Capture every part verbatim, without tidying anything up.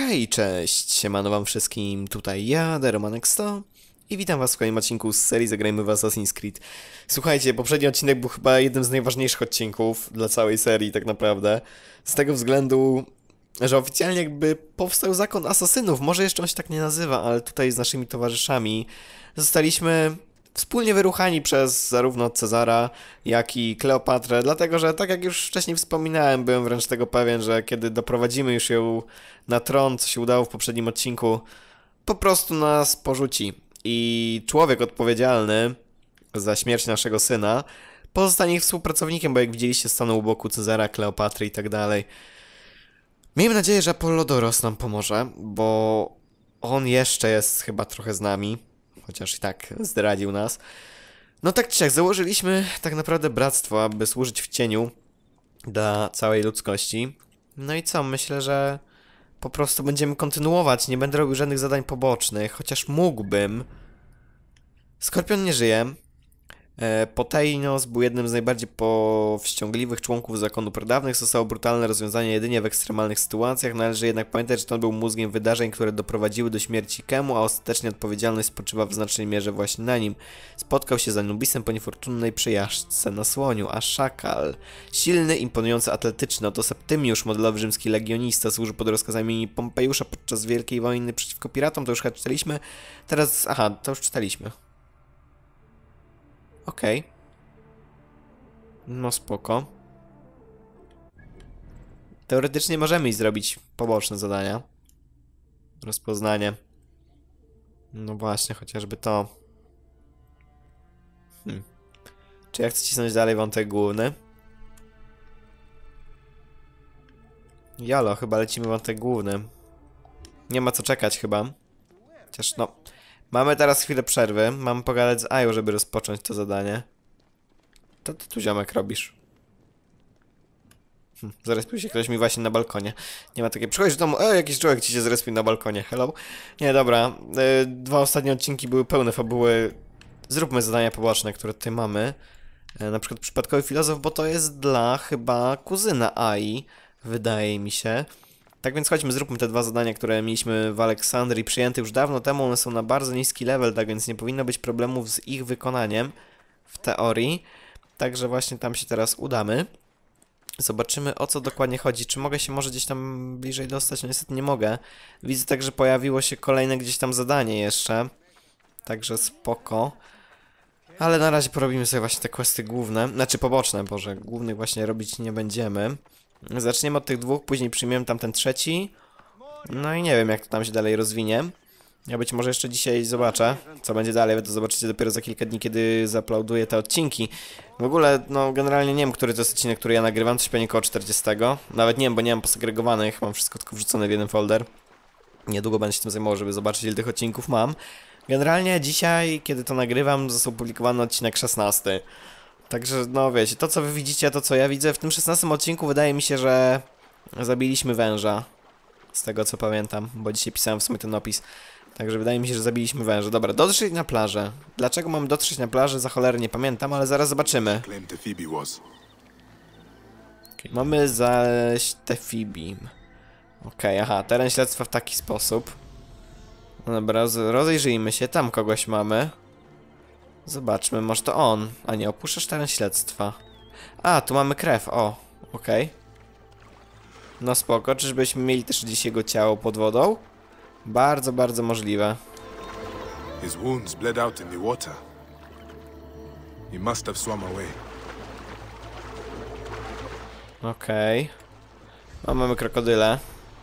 Hej, cześć, siemano wam wszystkim, tutaj ja, Deromanek sto i witam was w kolejnym odcinku z serii Zagrajmy w Assassin's Creed. Słuchajcie, poprzedni odcinek był chyba jednym z najważniejszych odcinków dla całej serii tak naprawdę, z tego względu, że oficjalnie jakby powstał zakon asasynów, może jeszcze on się tak nie nazywa, ale tutaj z naszymi towarzyszami zostaliśmy wspólnie wyruchani przez zarówno Cezara, jak i Kleopatrę, dlatego że, tak jak już wcześniej wspominałem, byłem wręcz tego pewien, że kiedy doprowadzimy już ją na tron, co się udało w poprzednim odcinku, po prostu nas porzuci. I człowiek odpowiedzialny za śmierć naszego syna pozostanie ich współpracownikiem, bo jak widzieliście, stanął u boku Cezara, Kleopatry i tak dalej. Miejmy nadzieję, że Apollodoros nam pomoże, bo on jeszcze jest chyba trochę z nami. Chociaż i tak zdradził nas. No tak czy siak, założyliśmy tak naprawdę bractwo, aby służyć w cieniu dla całej ludzkości. No i co, myślę, że po prostu będziemy kontynuować, nie będę robił żadnych zadań pobocznych, chociaż mógłbym. Skorpion nie żyje. E, Poteinos był jednym z najbardziej powściągliwych członków zakonu pradawnych. Zostało brutalne rozwiązanie jedynie w ekstremalnych sytuacjach. Należy jednak pamiętać, że to on był mózgiem wydarzeń, które doprowadziły do śmierci Kemu, a ostatecznie odpowiedzialność spoczywa w znacznej mierze właśnie na nim. Spotkał się z Anubisem po niefortunnej przejażdżce na słoniu, a Szakal, silny, imponujący, atletyczny, oto Septymiusz, modelowy rzymski legionista, służył pod rozkazami Pompejusza podczas Wielkiej Wojny przeciwko piratom. To już chyba czytaliśmy. Teraz, aha, to już czytaliśmy. Okej. Okay. No spoko. Teoretycznie możemy iść zrobić poboczne zadania. Rozpoznanie. No właśnie, chociażby to. Hmm. Czy ja chcę cisnąć dalej wątek główny? Jalo, chyba lecimy wątek główny. Nie ma co czekać chyba. Chociaż no... Mamy teraz chwilę przerwy, mamy pogadać z Aju, żeby rozpocząć to zadanie. To ty tu, ziomek, robisz? Hm, zrespił się ktoś mi właśnie na balkonie. Nie ma takiej... Przychodź do domu, e, jakiś człowiek ci się zrespił na balkonie, hello? Nie, dobra, e, dwa ostatnie odcinki były pełne fabuły. Zróbmy zadania poboczne, które tutaj mamy. E, na przykład przypadkowy filozof, bo to jest dla chyba kuzyna Ai, wydaje mi się. Tak więc chodźmy, zróbmy te dwa zadania, które mieliśmy w Aleksandrii, przyjęte już dawno temu. One są na bardzo niski level, tak więc nie powinno być problemów z ich wykonaniem w teorii. Także właśnie tam się teraz udamy. Zobaczymy, o co dokładnie chodzi. Czy mogę się może gdzieś tam bliżej dostać? No niestety nie mogę. Widzę także, pojawiło się kolejne gdzieś tam zadanie jeszcze. Także spoko. Ale na razie porobimy sobie właśnie te questy główne. Znaczy poboczne, boże. Głównych właśnie robić nie będziemy. Zaczniemy od tych dwóch, później przyjmiemy tam ten trzeci. No i nie wiem, jak to tam się dalej rozwinie. Ja być może jeszcze dzisiaj zobaczę, co będzie dalej. Wy to zobaczycie dopiero za kilka dni, kiedy zauploaduję te odcinki. W ogóle, no generalnie nie wiem, który to jest odcinek, który ja nagrywam. Coś pewnie koło czterdziestego. Nawet nie wiem, bo nie mam posegregowanych. Mam wszystko tylko wrzucone w jeden folder. Niedługo będę się tym zajmował, żeby zobaczyć, ile tych odcinków mam. Generalnie dzisiaj, kiedy to nagrywam, został publikowany odcinek szesnasty. Także, no wiecie, to co wy widzicie, to co ja widzę w tym szesnastym odcinku, wydaje mi się, że zabiliśmy węża. Z tego co pamiętam, bo dzisiaj pisałem w sumie ten opis. Także wydaje mi się, że zabiliśmy węża. Dobra, dotrzeć na plażę. Dlaczego mamy dotrzeć na plażę? Za cholerę nie pamiętam, ale zaraz zobaczymy. Okay, mamy zaleść Tefibim. Okej, okay, aha, teren śledztwa w taki sposób. No dobra, rozejrzyjmy się, tam kogoś mamy. Zobaczmy, może to on. A nie, opuszczasz teren śledztwa. A, tu mamy krew, o, okej. Okay. No spoko, czyżbyśmy mieli też gdzieś jego ciało pod wodą? Bardzo, bardzo możliwe. His wounds bled out in the water. He must have swum away. Okej. Okay. No, mamy krokodyle.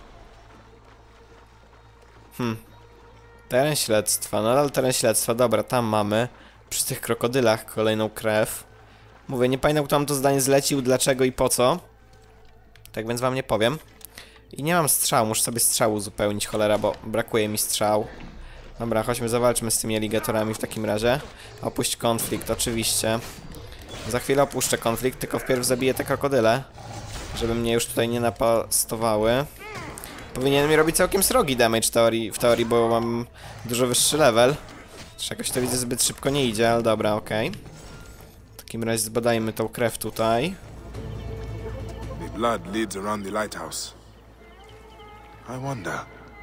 Hmm. Teren śledztwa, nadal teren śledztwa, dobra, tam mamy. Przy tych krokodylach kolejną krew. Mówię, nie pamiętam, kto nam to zdanie zlecił, dlaczego i po co. Tak więc wam nie powiem. I nie mam strzału, muszę sobie strzału uzupełnić, cholera, bo brakuje mi strzał. Dobra, chodźmy, zawalczmy z tymi aligatorami w takim razie. Opuść konflikt, oczywiście. Za chwilę opuszczę konflikt, tylko wpierw zabiję te krokodyle. Żeby mnie już tutaj nie napastowały. Powinien mi robić całkiem srogi damage w teorii, w teorii, bo mam dużo wyższy level. Czy jakoś to widzę zbyt szybko nie idzie, ale dobra, okej. Okay. W takim razie zbadajmy tą krew tutaj. The blood leads around the lighthouse. I wonder,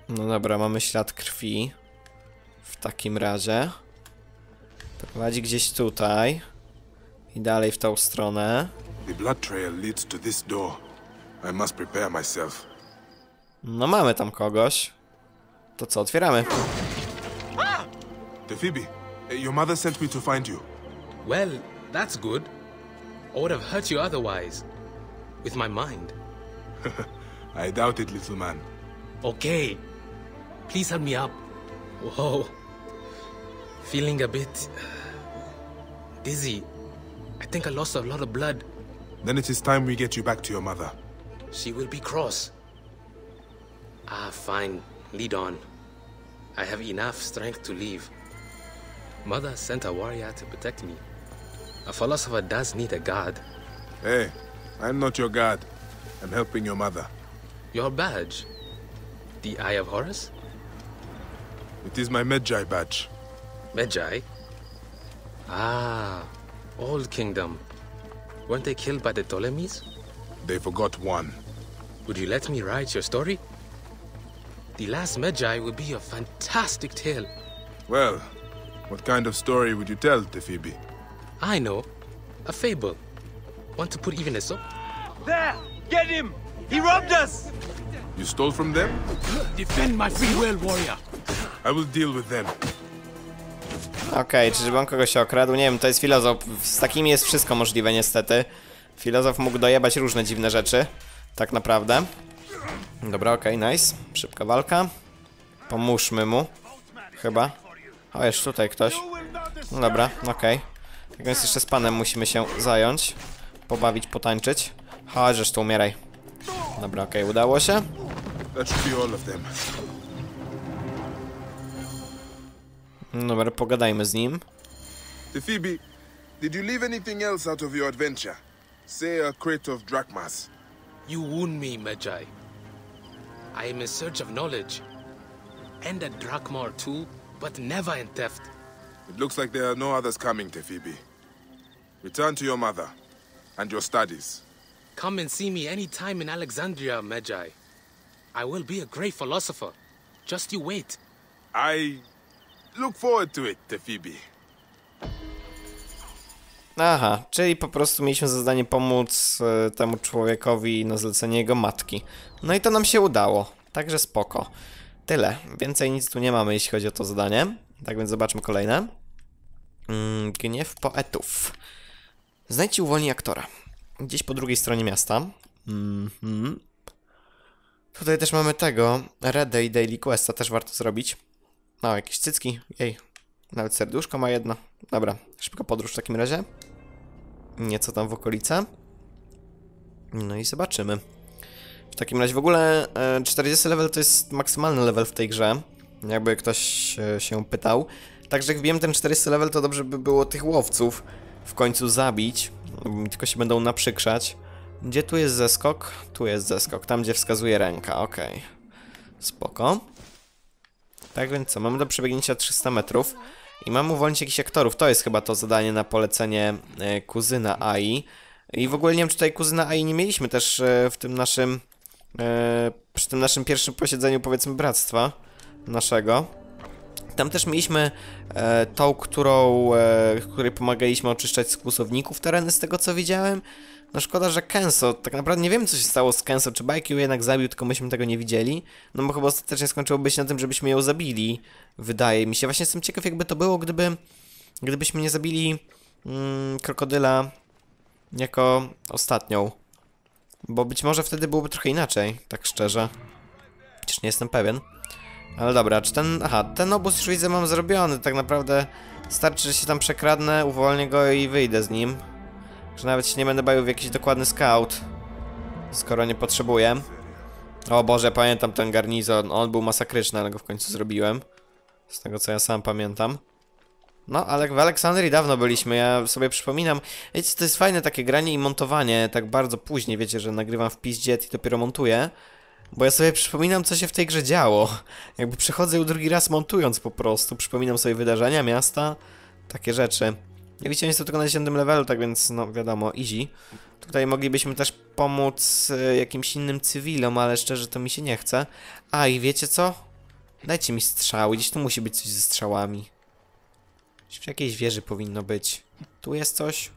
No dobra, mamy ślad krwi. W takim razie. Prowadzi gdzieś tutaj. I dalej w tą stronę. The blood trail leads to this door. I must prepare myself. No mamy tam kogoś. To co, otwieramy? Tefibi, your mother sent me to find you. Well, that's good. I would have hurt you otherwise. With my mind. I doubt it, little man. Okay. Please help me up. Whoa. Feeling a bit dizzy. I think I lost a lot of blood. Then it is time we get you back to your mother. She will be cross. Ah, fine. Lead on. I have enough strength to leave. Mother sent a warrior to protect me. A philosopher does need a guard. Hey, I'm not your guard. I'm helping your mother. Your badge? The Eye of Horus? It is my Medjay badge. Medjay? Ah, Old Kingdom. Weren't they killed by the Ptolemies? They forgot one. Would you let me write your story? The Last Medjay would be a fantastic tale. Well, what kind of story would you tell, Tefibi? I know. A fable. Want to put even a so? There! Get him! He robbed us! You stole from them? Defend my free will, warrior! I will deal with them. Okej, okay, czyżby on kogoś okradł? Nie wiem, to jest filozof. Z takimi jest wszystko możliwe, niestety. Filozof mógł dojebać różne dziwne rzeczy. Tak naprawdę. Dobra, okej, okay, nice. Szybka walka. Pomóżmy mu. Chyba. O, jest tutaj ktoś. No dobra, okej. Okay. Tak więc jeszcze z panem musimy się zająć. Pobawić, potańczyć. Chodź, tu umieraj. Dobra, okej, okay, udało się. That should be all of them. Dobra, pogadajmy z nim. Tefibi, did you leave anything else out of your adventure? Say a crate of drachmas. You wound me, Medjay. I am in search of knowledge. And a drachma or two, but never in theft. It looks like there are no others coming, Tefibi. Return to your mother and your studies. Come and see me any time in Alexandria, Medjay. I will be a great philosopher. Just you wait. I look forward to it, Tefibi. Aha, czyli po prostu mieliśmy za zadanie pomóc y, temu człowiekowi na zlecenie jego matki. No i to nam się udało, także spoko. Tyle, więcej nic tu nie mamy, jeśli chodzi o to zadanie. Tak więc zobaczmy kolejne. Mm, gniew poetów. Znajdź i uwolnij aktora. Gdzieś po drugiej stronie miasta. Mm-hmm. Tutaj też mamy tego, Redę i Daily Questa też warto zrobić. No, jakieś cycki, jej. Nawet serduszko ma jedno. Dobra, szybka podróż w takim razie. Nieco tam w okolice. No i zobaczymy. W takim razie w ogóle e, czterdziesty level to jest maksymalny level w tej grze. Jakby ktoś e, się pytał. Także jak wiem ten czterdziesty level, to dobrze by było tych łowców w końcu zabić. Tylko się będą naprzykrzać. Gdzie tu jest zeskok? Tu jest zeskok. Tam gdzie wskazuje ręka, okej. Okay. Spoko. Tak więc co, mamy do przebiegnięcia trzysta metrów i mamy uwolnić jakichś aktorów. To jest chyba to zadanie na polecenie e, kuzyna Ai. I w ogóle nie wiem, czy tutaj kuzyna Ai nie mieliśmy też e, w tym naszym, e, przy tym naszym pierwszym posiedzeniu, powiedzmy, bractwa naszego. Tam też mieliśmy e, tą, którą, e, której pomagaliśmy oczyszczać z kłusowników tereny, z tego co widziałem. No szkoda, że Kenso, tak naprawdę nie wiem co się stało z Kenso, czy Bajki ją jednak zabił, tylko myśmy tego nie widzieli. No bo chyba ostatecznie skończyłoby się na tym, żebyśmy ją zabili, wydaje mi się. Właśnie jestem ciekaw, jakby to było, gdyby, gdybyśmy nie zabili mm, krokodyla jako ostatnią. Bo być może wtedy byłoby trochę inaczej, tak szczerze. Chociaż nie jestem pewien. Ale dobra, czy ten... Aha, ten obóz już widzę mam zrobiony, tak naprawdę starczy, że się tam przekradnę, uwolnię go i wyjdę z nim. Że nawet się nie będę bawił w jakiś dokładny scout, skoro nie potrzebuję. O Boże, pamiętam ten garnizon, on był masakryczny, ale go w końcu zrobiłem. Z tego co ja sam pamiętam. No, ale w Aleksandrii dawno byliśmy, ja sobie przypominam. Wiecie, to jest fajne takie granie i montowanie, tak bardzo później, wiecie, że nagrywam w piździet i dopiero montuję. Bo ja sobie przypominam, co się w tej grze działo. Jakby przechodzę ją drugi raz montując po prostu. Przypominam sobie wydarzenia, miasta, takie rzeczy. Jak widzicie, jest to tylko na dziesiątym levelu, tak więc, no wiadomo, easy. Tutaj moglibyśmy też pomóc y, jakimś innym cywilom, ale szczerze to mi się nie chce. A i wiecie co? Dajcie mi strzały, gdzieś tu musi być coś ze strzałami. Gdzieś w jakiejś wieży powinno być. Tu jest coś?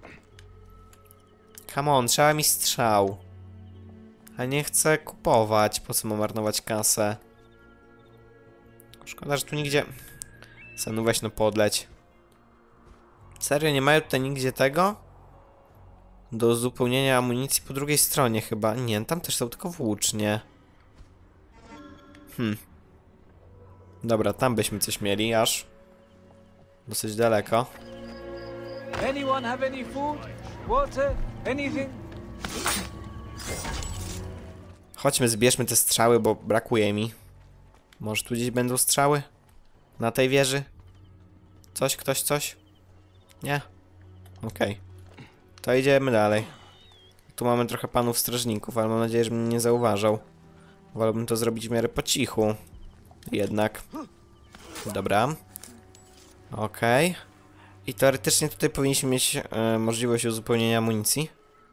Come on, trzeba mi strzał. A nie chcę kupować, po co mam marnować kasę? Szkoda, że tu nigdzie... Sanu, weź no podleć. Serio, nie mają tutaj nigdzie tego? Do uzupełnienia amunicji po drugiej stronie chyba. Nie, tam też są tylko włócznie. Hmm. Dobra, tam byśmy coś mieli, aż. Dosyć daleko. Anyone have any food? Water? Anything? Chodźmy, zbierzmy te strzały, bo brakuje mi. Może tu gdzieś będą strzały? Na tej wieży? Coś, ktoś, coś? Nie? Okej. Okay. To idziemy dalej. Tu mamy trochę panów strażników, ale mam nadzieję, że mnie nie zauważał. Wolałbym to zrobić w miarę po cichu. Jednak. Dobra. Okej. Okay. I teoretycznie tutaj powinniśmy mieć e, możliwość uzupełnienia amunicji.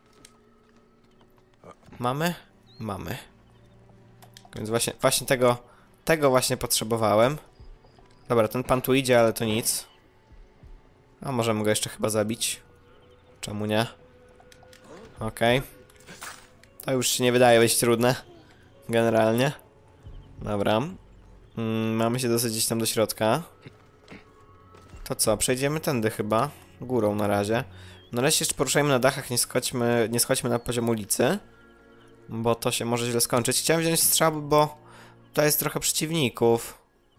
Mamy? Mamy. Więc właśnie, właśnie tego, tego właśnie potrzebowałem. Dobra, ten pan tu idzie, ale to nic. A możemy go jeszcze chyba zabić. Czemu nie? Okej. Okay. To już się nie wydaje być trudne. Generalnie. Dobra. Mm, mamy się dosyć gdzieś tam do środka. To co? Przejdziemy tędy chyba. Górą na razie. Na razie jeszcze poruszajmy na dachach, nie schodźmy, nie schodźmy na poziom ulicy. Bo to się może źle skończyć. Chciałem wziąć strzał, bo tutaj jest trochę przeciwników.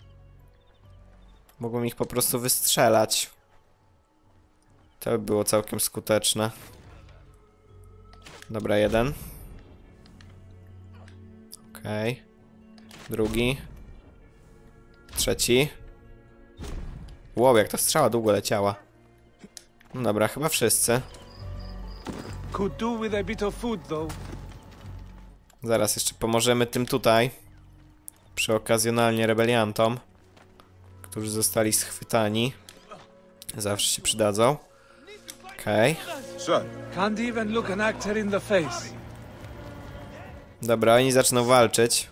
Mogłem ich po prostu wystrzelać. To by było całkiem skuteczne. Dobra, jeden. Okej. Okay. Drugi. Trzeci. Wow, jak ta strzała długo leciała. No dobra, chyba wszyscy. Could do with a bit of food, though. Zaraz jeszcze pomożemy tym tutaj. Przy okazjonalnie rebeliantom, którzy zostali schwytani. Zawsze się przydadzą. Okej. Son, Can't even look an actor in the face. Dobra, oni zaczną walczyć.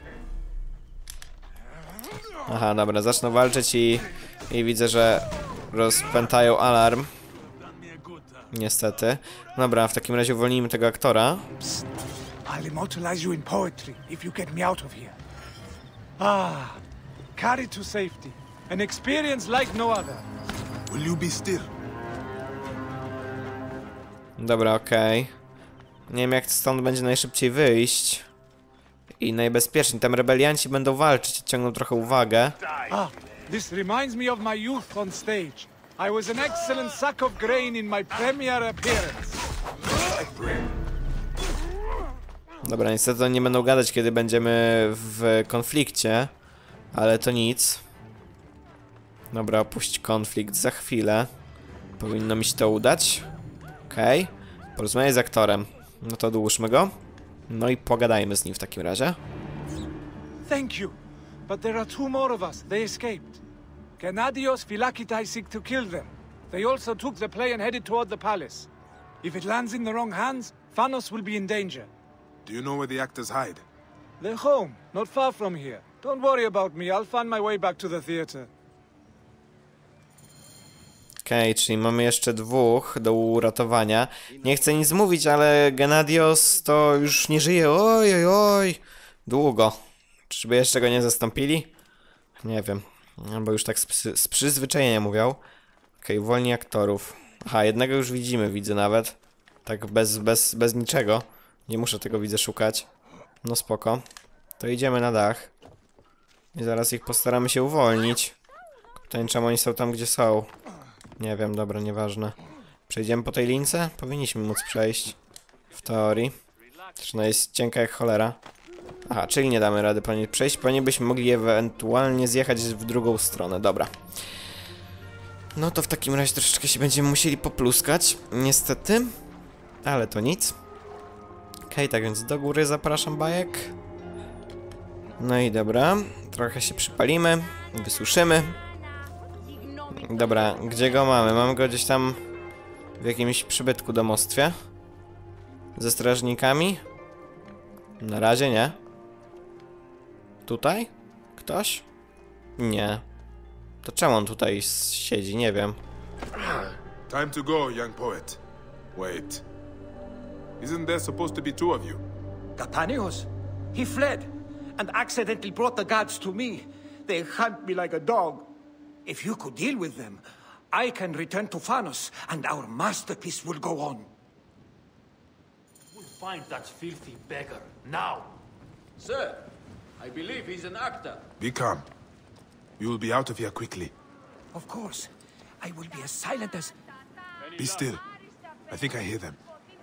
Aha, dobra, zaczną walczyć i, i widzę, że rozpętają alarm. Niestety. Dobra, w takim razie uwolnijmy tego aktora. Psst. I'll immortalize you in poetry if you get me out of here. Ah, carried to safety. An experience like no other. will you be still? Dobra, okej. Okay. Nie wiem, jak stąd będzie najszybciej wyjść. I najbezpieczniej. Tam rebelianci będą walczyć, odciągną trochę uwagę. Ah, this reminds me of my youth on stage. I was an excellent sack of grain in my premiere appearance. Dobra, niestety nie będą gadać, kiedy będziemy w konflikcie. Ale to nic. Dobra, opuść konflikt za chwilę. Powinno mi się to udać. Okej. Okay. Porozmawiaj z aktorem. No to odłóżmy go. No i pogadajmy z nim w takim razie. Thank you. But there are two more of us. They escaped. Gennadios Philakitai seek to kill them. They also took the play and headed toward the palace. If it lands in the wrong hands, Thanos will be in danger. Do you know where the actors hide? They're home, not far from here. Don't worry about me. I'll find my way back to the theater. Okej, okay, czyli mamy jeszcze dwóch do uratowania. Nie chcę nic mówić, ale Gennadios to już nie żyje. Oj, oj, oj. Długo. Czyżby jeszcze go nie zastąpili? Nie wiem. Bo już tak z, przy, z przyzwyczajenia mówią. Okej, okay, uwolnij aktorów. Aha, jednego już widzimy, widzę nawet. Tak bez, bez, bez niczego. Nie muszę tego, widzę, szukać. No spoko. To idziemy na dach. I zaraz ich postaramy się uwolnić. Pytanie, czemu oni są tam, gdzie są. Nie wiem, dobra, nieważne. Przejdziemy po tej lince? Powinniśmy móc przejść. W teorii. Zresztą jest cienka jak cholera. Aha, czyli nie damy rady po niej przejść. Po niej byśmy mogli ewentualnie zjechać w drugą stronę. Dobra. No to w takim razie troszeczkę się będziemy musieli popluskać. Niestety. Ale to nic. Okej, okay, tak więc do góry zapraszam, bajek. No i dobra. Trochę się przypalimy. Wysuszymy. Dobra, gdzie go mamy? Mamy go gdzieś tam w jakimś przybytku domostwie. Ze strażnikami? Na razie nie. Tutaj? Ktoś? Nie. To czemu on tutaj siedzi? Nie wiem. Time to go, young poet. Wait. Isn't there supposed to be two of you? Gatanios? He fled and accidentally brought the gods to me. They hunt me like a dog. If you could deal with them, I can return to Phanos and our masterpiece will go on. We'll find that filthy beggar now. Sir, I believe he's an actor. Be calm. You will be out of here quickly. Of course. I will be as silent as... Be still. I think I hear them.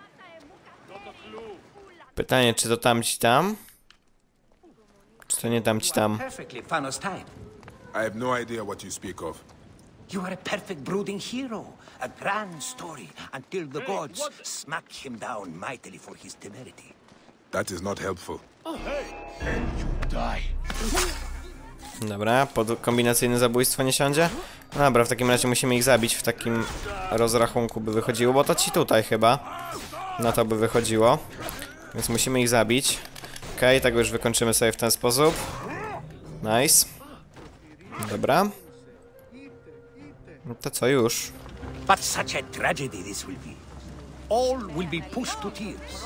Pytanie, czy to tamci tam? Czy to nie tamci tam? Perfectly Thanos time. I have no idea what you speak of. You are a perfect brooding hero. A grand story until the gods smack him down mightily for his temerity. That is not helpful. Die. Dobra, pod kombinacyjne zabójstwo nie siądzie? No dobra, w takim razie musimy ich zabić w takim rozrachunku by wychodziło, bo to ci tutaj chyba na to by wychodziło. Więc musimy ich zabić. Okej, okay, tego już wykończymy sobie w ten sposób. Nice. Dobra. No to co już? But such a tragedy this will be. All will be pushed to tears.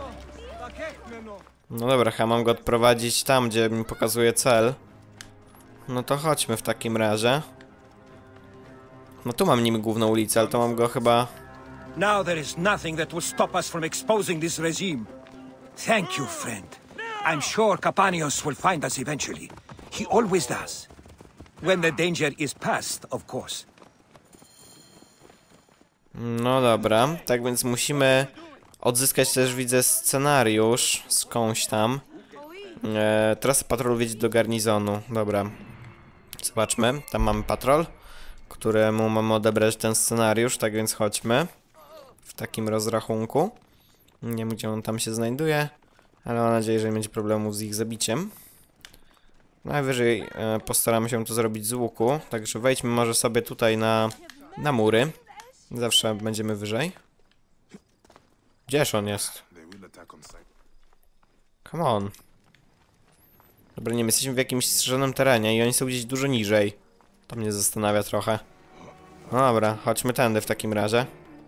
No dobra, chyba mam go odprowadzić tam, gdzie mi pokazuje cel. No to chodźmy w takim razie. No tu mam nim główną ulicę, ale to mam go chyba... Now there is nothing that will stop us from exposing this regime. Thank you, friend. I'm sure Capanios will find us eventually. He always does. When the danger is past, of course. No dobra, tak więc musimy odzyskać też, widzę, scenariusz skądś tam. E, trasę patrolu wiedzie do garnizonu. Dobra. Zobaczmy, tam mamy patrol, któremu mamy odebrać ten scenariusz, tak więc chodźmy. W takim rozrachunku. Nie wiem, gdzie on tam się znajduje, ale mam nadzieję, że nie będzie problemu z ich zabiciem. Najwyżej e, postaramy się to zrobić z łuku, także wejdźmy może sobie tutaj na, na mury. Zawsze będziemy wyżej. Gdzież on jest? Come on. Dobra, nie wiem, jesteśmy w jakimś strzeżonym terenie i oni są gdzieś dużo niżej. To mnie zastanawia trochę. No dobra, chodźmy tędy w takim razie.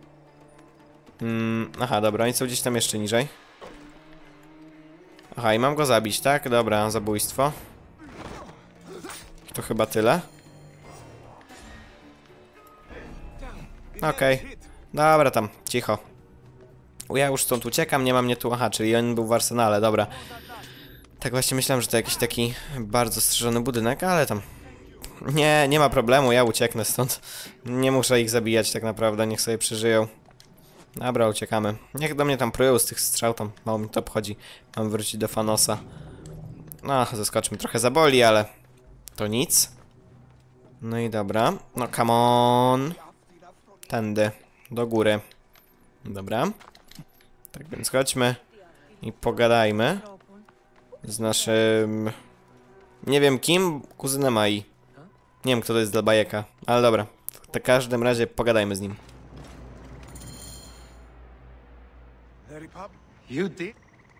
Mm, aha, dobra, oni są gdzieś tam jeszcze niżej. Aha, i mam go zabić, tak? Dobra, zabójstwo. To chyba tyle. Okej. Okay. Dobra, tam, cicho. Ja już stąd uciekam, nie ma mnie tu. Aha, czyli on był w arsenale, dobra. Tak właśnie myślałem, że to jakiś taki bardzo strzeżony budynek, ale tam... Nie, nie ma problemu, ja ucieknę stąd. Nie muszę ich zabijać tak naprawdę, niech sobie przeżyją. Dobra, uciekamy. Niech do mnie tam prują z tych strzał, tam mało mi to obchodzi. Mam wrócić do Phanosa. No, zaskoczmy, trochę zaboli, ale... To nic. No i dobra. No, come on. Tędy. Do góry. Dobra. Tak więc chodźmy i pogadajmy z naszym... Nie wiem kim, kuzynem Ai. Nie wiem, kto to jest dla bajeka, ale dobra. W każdym razie pogadajmy z nim. You did?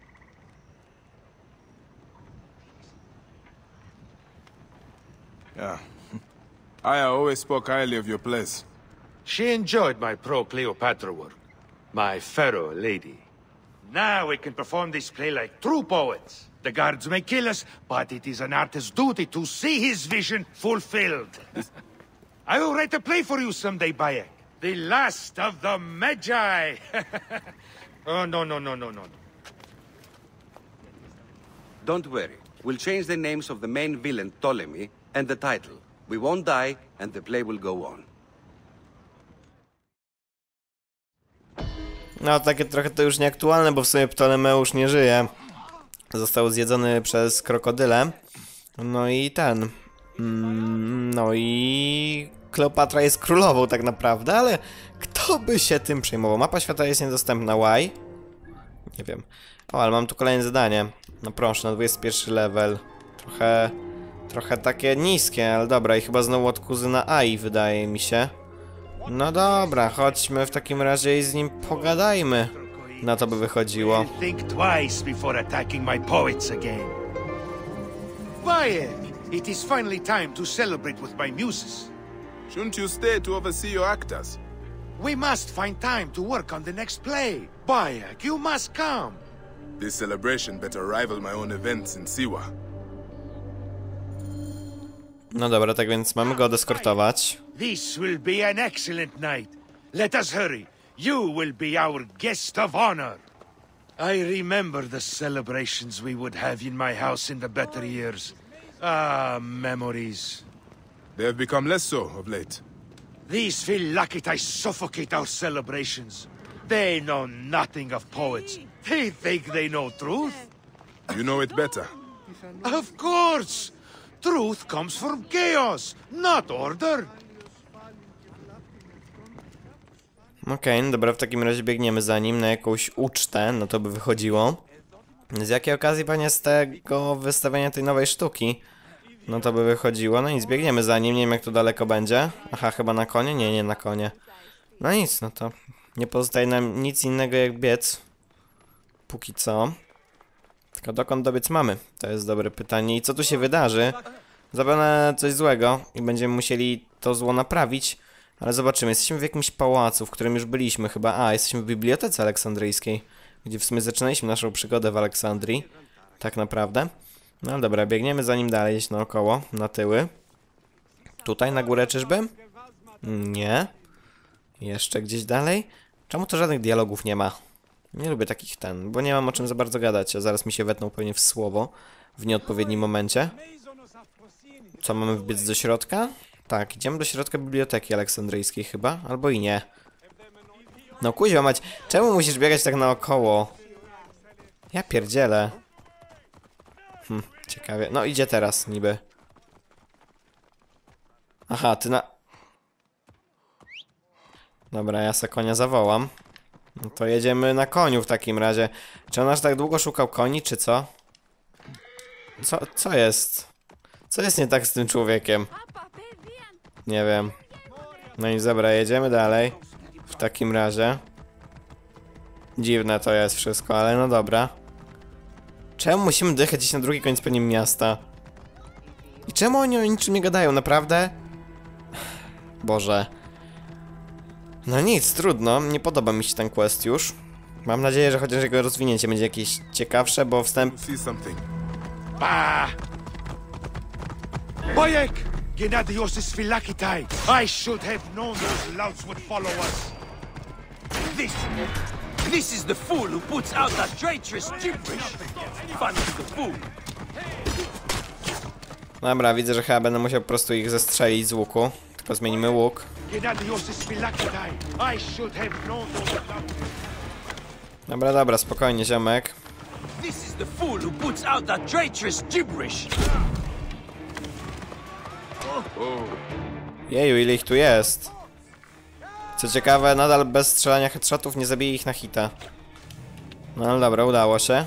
Yeah. I always spoke highly of your place. She enjoyed my pro-Cleopatra work. My pharaoh lady. Now we can perform this play like true poets. The guards may kill us, but it is an artist's duty to see his vision fulfilled. I will write a play for you someday, Bayek. The last of the Magi. Oh, no, no, no, no, no. Don't worry. We'll change the names of the main villain, Ptolemy, and the title. We won't die, and the play will go on. No, takie trochę to już nieaktualne, bo w sumie Ptolemeusz nie żyje. Został zjedzony przez krokodyle. No i ten... Mm, no i... Kleopatra jest królową tak naprawdę, ale kto by się tym przejmował? Mapa świata jest niedostępna. Why? Nie wiem. O, ale mam tu kolejne zadanie. No proszę, na dwudziesty pierwszy level. Trochę... Trochę takie niskie, ale dobra. I chyba znowu od kuzyna Ai, wydaje mi się. No dobra, chodźmy w takim razie i z nim pogadajmy. Na to by wychodziło. Think twice before attacking my poets again. Bayek! It is finally time to celebrate with my muses. Shouldn't you stay to oversee your actors? We must find time to work on the next play. Bayek, you must come. This celebration better rival my own events in Siwa. No dobra, tak więc mamy go odeskortować. This will be an excellent night. Let us hurry. You will be our guest of honor. I remember the celebrations we would have in my house in the better years. Ah, memories. They have become less so of late. These Phylakitae suffocate our celebrations. They know nothing of poets. They think they know truth. You know it better. Of course! Truth comes from chaos, not order. Okej, okay, dobra, w takim razie biegniemy za nim na jakąś ucztę, no to by wychodziło. Z jakiej okazji, panie, z tego wystawienia tej nowej sztuki? No to by wychodziło, no nic, biegniemy za nim, nie wiem jak to daleko będzie. Aha, chyba na konie? Nie, nie na konie. No nic, no to nie pozostaje nam nic innego jak biec. Póki co. Tylko dokąd dobiec mamy? To jest dobre pytanie. I co tu się wydarzy? Zapewne coś złego i będziemy musieli to zło naprawić. Ale zobaczymy, jesteśmy w jakimś pałacu, w którym już byliśmy chyba. A, jesteśmy w Bibliotece Aleksandryjskiej, gdzie w sumie zaczynaliśmy naszą przygodę w Aleksandrii. Tak naprawdę. No dobra, biegniemy za nim dalej, gdzieś naokoło, na tyły. Tutaj na górę czyżby? Nie. Jeszcze gdzieś dalej? Czemu to żadnych dialogów nie ma? Nie lubię takich ten, bo nie mam o czym za bardzo gadać, a zaraz mi się wetną pewnie w słowo w nieodpowiednim momencie. Co, mamy wbiec do środka? Tak, idziemy do środka Biblioteki Aleksandryjskiej chyba, albo i nie. No kuźwa mać, czemu musisz biegać tak naokoło? Ja pierdzielę. Hm, ciekawie. No idzie teraz niby. Aha, ty na... Dobra, ja se konia zawołam. No to jedziemy na koniu w takim razie. Czy on aż tak długo szukał koni, czy co? Co, co jest? Co jest nie tak z tym człowiekiem? Nie wiem. No i dobra, jedziemy dalej. W takim razie. Dziwne to jest wszystko, ale no dobra. Czemu musimy dojechać gdzieś na drugi koniec pewnie miasta? I czemu oni o niczym nie gadają, naprawdę? Boże. No nic, trudno, nie podoba mi się ten quest już. Mam nadzieję, że chociaż jego rozwinięcie będzie jakieś ciekawsze, bo wstęp... See something. Bah! Bayek! Gennadios' Phylakitae! I should have known those louts would follow us. This... This is the fool who puts out that traitorous gibberish. Fun the fool. Dobra, widzę, że chyba będę musiał po prostu ich zestrzelić z łuku. Tylko zmienimy łuk. Gennadios' Phylakitae! I should have known those louts... Dobra, dobra, spokojnie, ziomek. This is the fool who puts out that traitorous gibberish. Jeju, ile ich tu jest. Co ciekawe, nadal bez strzelania headshotów nie zabije ich na hita. No ale dobra, udało się.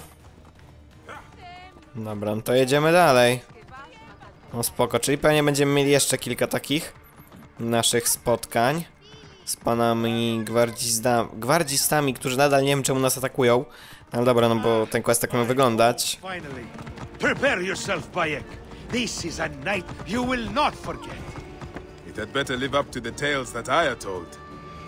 Dobra, no to jedziemy dalej. No spoko, czyli pewnie będziemy mieli jeszcze kilka takich naszych spotkań z panami gwardzista gwardzistami, którzy nadal nie wiem czemu nas atakują. No dobra, no bo ten quest tak ma wyglądać. Finally, prepare yourself, Bayek. This is a night you will not forget. It had better live up to the tales that I had told.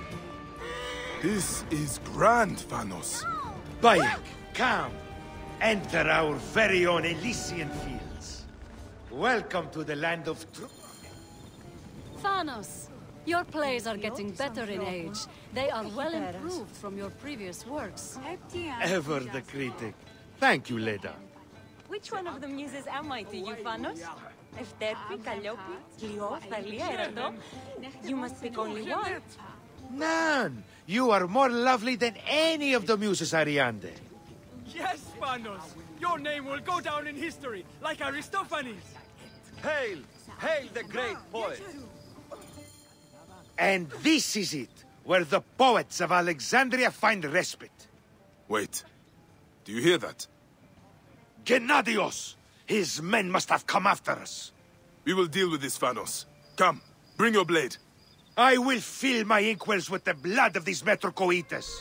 This is grand, Thanos. Bayek, come. Enter our very own Elysian fields. Welcome to the land of truth. Thanos, your plays are getting better in age. They are well improved from your previous works. Ever the critic. Thank you, Leda. Which one of the muses am I to you, Thanos? Efterpi, Calliope, Cleo, Thalia, Erato? You must pick only one. None. You are more lovely than any of the muses, Ariande. Yes, Thanos. Your name will go down in history, like Aristophanes. Hail! Hail the great poet! And this is it, where the poets of Alexandria find respite. Wait. Do you hear that? Gennadios! His men must have come after us. We will deal with this, Thanos. Come, bring your blade. I will fill my inkwells with the blood of these Metrocoites.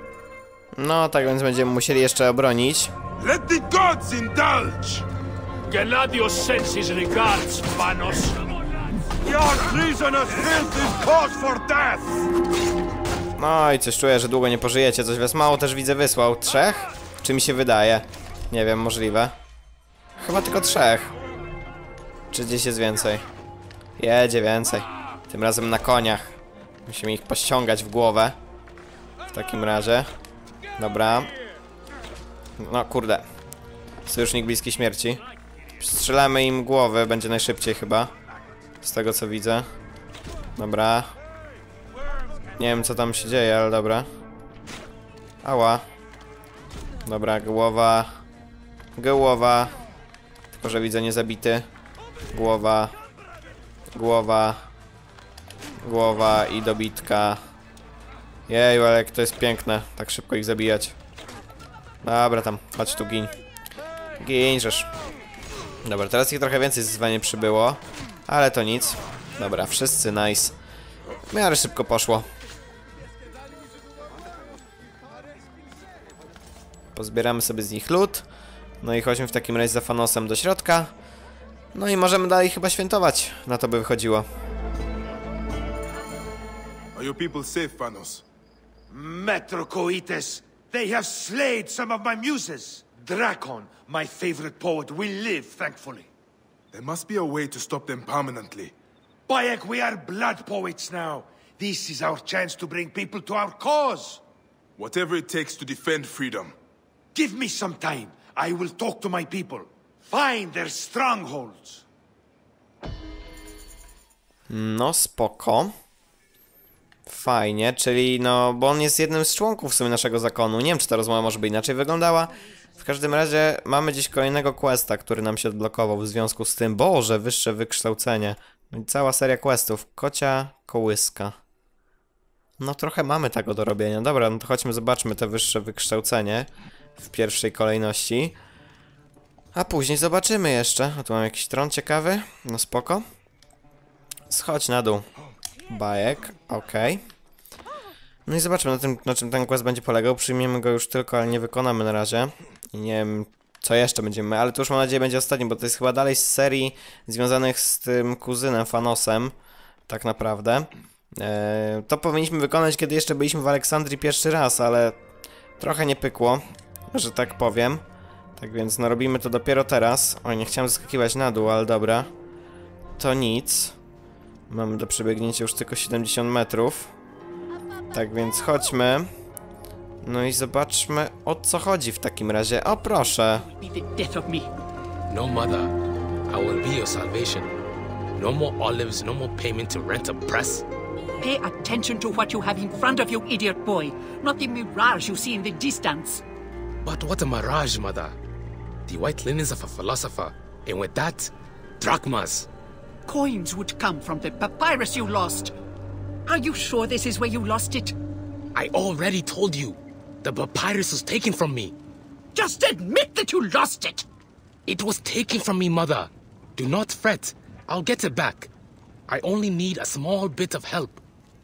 No, tak więc będziemy musieli jeszcze obronić. Let the gods indulge! Gennadios sends his regards, Panos. Your treasonous filth is cause for death! No i coś czuję, że długo nie pożyjecie. Coś was mało też widzę wysłał. Trzech? Czy mi się wydaje? Nie wiem, możliwe. Chyba tylko trzech. Czy gdzieś jest więcej? Jedzie więcej. Tym razem na koniach. Musimy ich pościągać w głowę. W takim razie. Dobra. No kurde. Sojusznik bliskiej śmierci. Strzelamy im głowy, będzie najszybciej chyba. Z tego co widzę. Dobra. Nie wiem co tam się dzieje, ale dobra. Ała. Dobra, głowa. Głowa. Tylko że widzę niezabity. Głowa. Głowa. Głowa i dobitka. Jeju, ale jak to jest piękne. Tak szybko ich zabijać. Dobra tam, chodź tu, gin. Ginżesz. Dobra, teraz ich trochę więcej zdecydowanie przybyło. Ale to nic. Dobra, wszyscy nice. W miarę szybko poszło. Pozbieramy sobie z nich lód. No i chodźmy w takim razie za Fanosem do środka. No i możemy dalej chyba świętować. Na to by wychodziło. Are your people safe, Fanos? Metrocoites, they have slayed some of my muses. Dracon, my favorite poet, will live, thankfully. There must be a way to stop them permanently. Bayek, we are blood poets now. This is our chance to bring people to our cause. Whatever it takes to defend freedom. Give me some time. I will talk to my people. Find their strongholds. No spoko. Fajnie, czyli no, bo on jest jednym z członków w sumie naszego zakonu. Nie wiem, czy ta rozmowa może by inaczej wyglądała. W każdym razie mamy gdzieś kolejnego questa, który nam się odblokował w związku z tym. Boże, wyższe wykształcenie. Cała seria questów. Kocia kołyska. No trochę mamy tego do robienia. Dobra, no to chodźmy, zobaczmy te wyższe wykształcenie w pierwszej kolejności. A później zobaczymy jeszcze. A tu mam jakiś tron ciekawy. No spoko. Schodź na dół. Bajek, okej. Okay. No i zobaczmy na, tym, na czym ten quest będzie polegał. Przyjmiemy go już tylko, ale nie wykonamy na razie. I nie wiem, co jeszcze będziemy, ale to już mam nadzieję będzie ostatni, bo to jest chyba dalej z serii związanych z tym kuzynem Fanosem. Tak naprawdę. Eee, to powinniśmy wykonać, kiedy jeszcze byliśmy w Aleksandrii pierwszy raz, ale trochę nie pykło, że tak powiem. Tak więc no robimy to dopiero teraz. Oj, nie chciałem zeskakiwać na dół, ale dobra. To nic. Mamy do przebiegnięcia już tylko siedemdziesiąt metrów. Tak więc chodźmy. No i zobaczmy, o co chodzi w takim razie. O, proszę. No, mother. I will be your salvation. No more olives, no more payment to rent a press. Pay attention to what you have in front of you, idiot boy. Not the mirage you see in the distance. But what a mirage, mother. The white linens of a philosopher. And with that, drachmas. Coins would come from the papyrus you lost. Are you sure this is where you lost it? I already told you. The papyrus was taken from me. Just admit that you lost it! It was taken from me, mother. Do not fret. I'll get it back. I only need a small bit of help.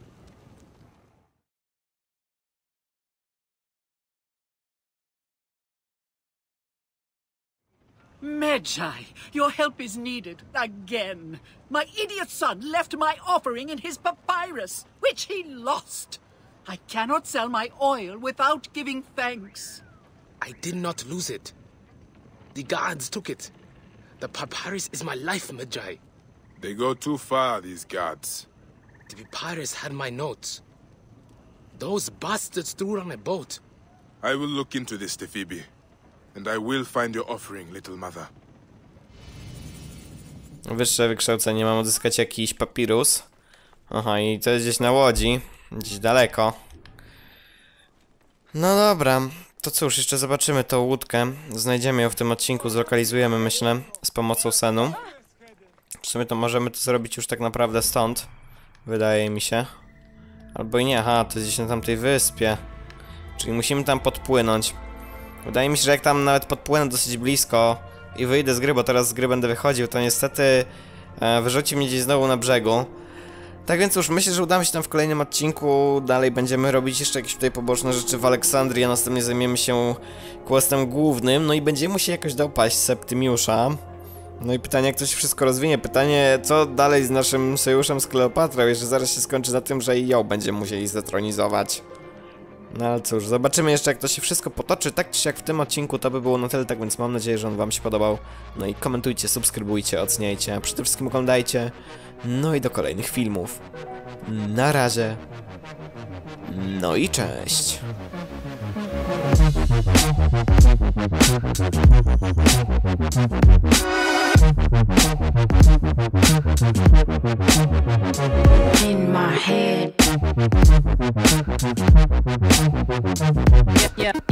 Magi, your help is needed again. My idiot son left my offering in his papyrus, which he lost. I cannot sell my oil without giving thanks. I did not lose it. The guards took it. The papyrus is my life, Magi. They go too far, these guards. The papyrus had my notes. Those bastards threw it on a boat. I will look into this, Tefibi. And I will find your offering, little mother. Wyższe wykształcenie. Mam odzyskać jakiś papirus. Aha, i to jest gdzieś na łodzi. Gdzieś daleko. No dobra. To cóż, jeszcze zobaczymy tą łódkę. Znajdziemy ją w tym odcinku, zlokalizujemy, myślę, z pomocą Senu. W sumie to możemy to zrobić już tak naprawdę stąd. Wydaje mi się. Albo i nie, aha, to jest gdzieś na tamtej wyspie. Czyli musimy tam podpłynąć. Wydaje mi się, że jak tam nawet podpłynę dosyć blisko i wyjdę z gry, bo teraz z gry będę wychodził, to niestety e, wyrzuci mnie gdzieś znowu na brzegu. Tak więc już myślę, że uda mi się tam w kolejnym odcinku. Dalej będziemy robić jeszcze jakieś tutaj poboczne rzeczy w Aleksandrii, a następnie zajmiemy się questem głównym. No i będziemy musieli jakoś dopaść Septymiusza. No i pytanie, jak to się wszystko rozwinie. Pytanie, co dalej z naszym sojuszem z Kleopatrą, jeszcze zaraz się skończy na tym, że i ją będziemy musieli zatronizować. No ale cóż, zobaczymy jeszcze, jak to się wszystko potoczy. Tak czy siak w tym odcinku to by było na tyle, tak więc mam nadzieję, że on wam się podobał. No i komentujcie, subskrybujcie, oceniajcie, a przede wszystkim oglądajcie. No i do kolejnych filmów. Na razie. No i cześć. In my head. Yeah, yeah.